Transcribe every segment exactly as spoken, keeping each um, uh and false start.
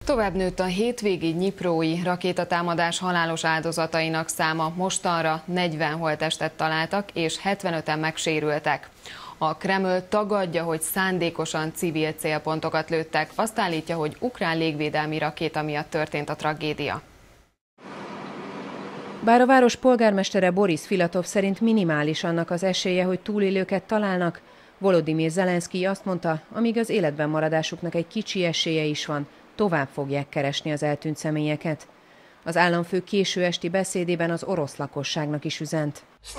Tovább nőtt a hétvégi nyiprói rakétatámadás halálos áldozatainak száma, mostanra negyven holttestet találtak és hetvenöten megsérültek. A Kreml tagadja, hogy szándékosan civil célpontokat lőttek, azt állítja, hogy ukrán légvédelmi rakéta miatt történt a tragédia. Bár a város polgármestere Boris Filatov szerint minimális annak az esélye, hogy túlélőket találnak, Volodymyr Zelenszkij azt mondta, amíg az életben maradásuknak egy kicsi esélye is van, tovább fogják keresni az eltűnt személyeket. Az államfő késő esti beszédében az orosz lakosságnak is üzent.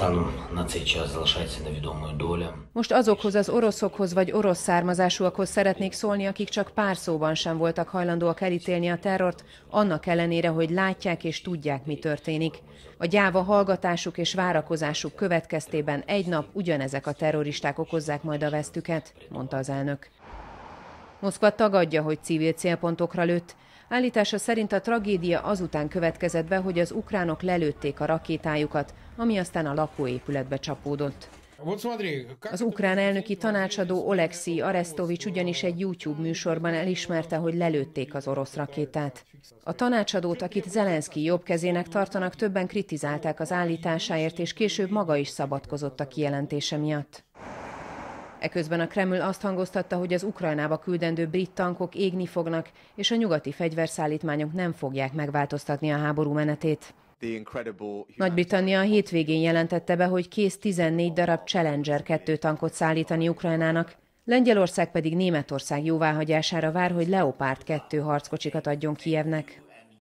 Most azokhoz az oroszokhoz vagy orosz származásúakhoz szeretnék szólni, akik csak pár szóban sem voltak hajlandóak elítélni a terrort, annak ellenére, hogy látják és tudják, mi történik. A gyáva hallgatásuk és várakozásuk következtében egy nap ugyanezek a terroristák okozzák majd a vesztüket, mondta az elnök. Moszkva tagadja, hogy civil célpontokra lőtt. Állítása szerint a tragédia azután következett be, hogy az ukránok lelőtték a rakétájukat, ami aztán a lakóépületbe csapódott. Az ukrán elnöki tanácsadó Oleksij Arestovics ugyanis egy YouTube műsorban elismerte, hogy lelőtték az orosz rakétát. A tanácsadót, akit Zelenszkij jobbkezének tartanak, többen kritizálták az állításáért, és később maga is szabadkozott a kijelentése miatt. Eközben a Kreml azt hangoztatta, hogy az Ukrajnába küldendő brit tankok égni fognak, és a nyugati fegyverszállítmányok nem fogják megváltoztatni a háború menetét. Nagy-Britannia a hétvégén jelentette be, hogy kész tizennégy darab Challenger kettő tankot szállítani Ukrajnának, Lengyelország pedig Németország jóváhagyására vár, hogy Leopard kettő harckocsikat adjon Kijevnek.